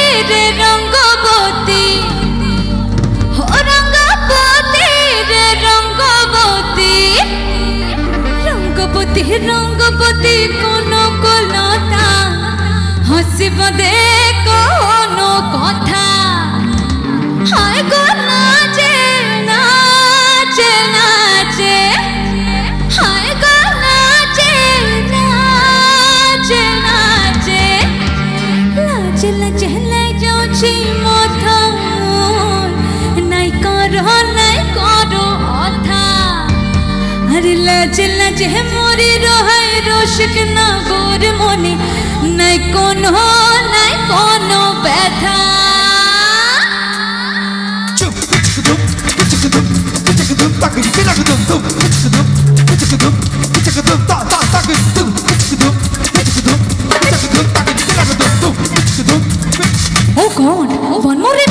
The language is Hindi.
रे रंगवती हो रंगवती रे रंगवती रंगवती रंगवती कोनो कोलता हसिब दे कोनो कथा हाय गो नाचे नाचे नाचे हाय गो नाचे नाचे नाचे लाज लाज ले जाउछि माथा नाइ करो अथा अरे लाज लाज मोरी रहै रोशक ना गोर मोने नाइ कोनो बैठा Oh God, one more